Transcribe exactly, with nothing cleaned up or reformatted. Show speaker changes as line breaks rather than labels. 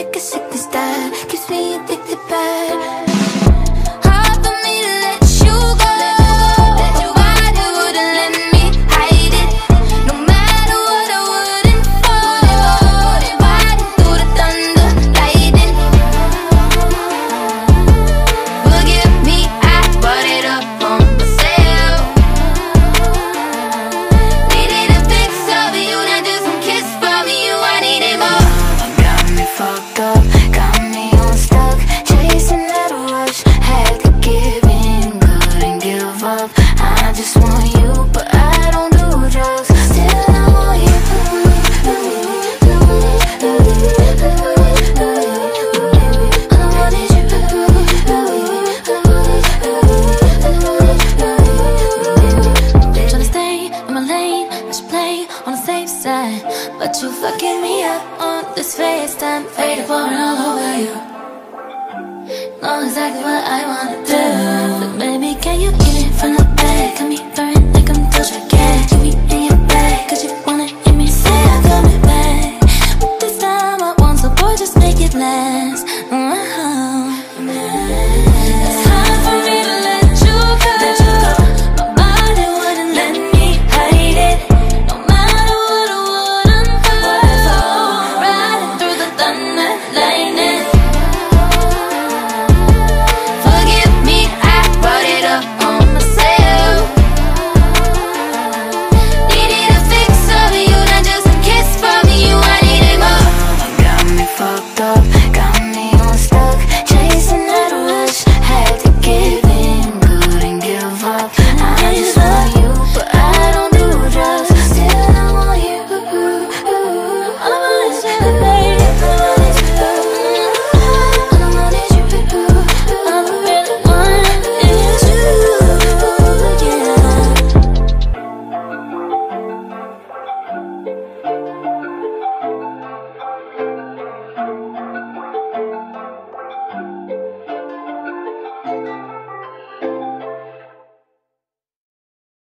like a sickness that keeps me addicted bad. I just want you, but I don't do drugs. Still I want you. All I want is you. Tryna stay in my lane, I should play on the safe side, but you fucking me up on this FaceTime. Faded pouring all over you. Know exactly what I wanna do.